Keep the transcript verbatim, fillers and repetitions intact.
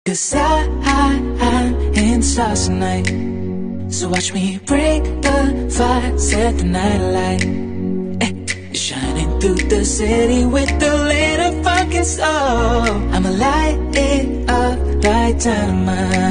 'Cause I, I, I'm in the stars tonight. So watch me bring the fire, set the night alight. Eh, shining through the city with the little fucking soul. I'ma light it up right down to mine.